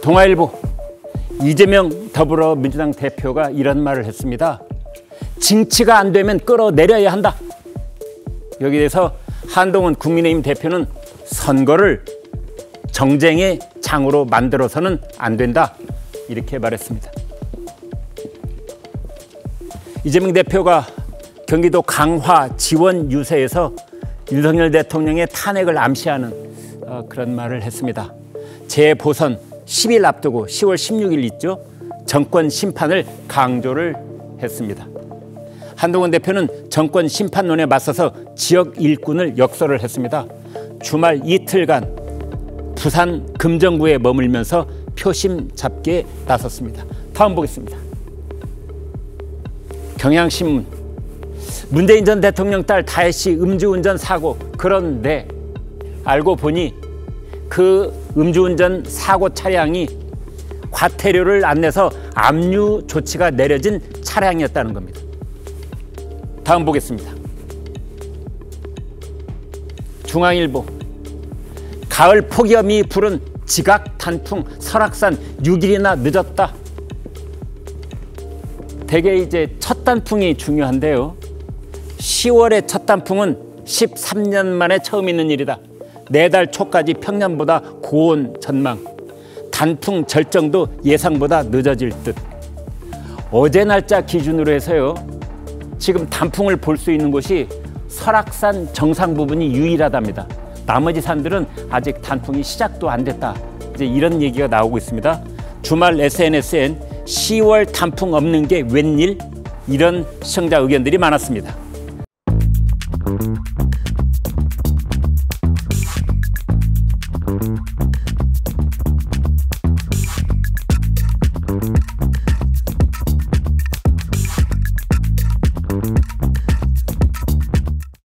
동아일보 이재명 더불어민주당 대표가 이런 말을 했습니다. 징치가 안 되면 끌어내려야 한다. 여기에 대해서 한동훈 국민의힘 대표는 선거를 정쟁의 장으로 만들어서는 안 된다. 이렇게 말했습니다. 이재명 대표가 경기도 강화 지원 유세에서 윤석열 대통령의 탄핵을 암시하는 그런 말을 했습니다. 재보선 10일 앞두고 10월 16일 있죠. 정권 심판을 강조를 했습니다. 한동훈 대표는 정권 심판론에 맞서서 지역 일꾼을 역설을 했습니다. 주말 이틀간 부산 금정구에 머물면서 표심 잡기에 나섰습니다. 다음 보겠습니다. 경향신문 문재인 전 대통령 딸 다혜 씨 음주운전 사고. 그런데 알고 보니 그 음주운전 사고 차량이 과태료를 안 내서 압류 조치가 내려진 차량이었다는 겁니다. 다음 보겠습니다. 중앙일보 가을 폭염이 부른 지각 단풍 설악산 6일이나 늦었다. 대개 이제 첫 단풍이 중요한데요. 10월의 첫 단풍은 13년 만에 처음 있는 일이다. 내달 초까지 평년보다 고온 전망. 단풍 절정도 예상보다 늦어질 듯. 어제 날짜 기준으로 해서요. 지금 단풍을 볼 수 있는 곳이 설악산 정상 부분이 유일하답니다. 나머지 산들은 아직 단풍이 시작도 안 됐다. 이제 이런 얘기가 나오고 있습니다. 주말 SNS엔 10월 단풍 없는 게 웬일? 이런 시청자 의견들이 많았습니다.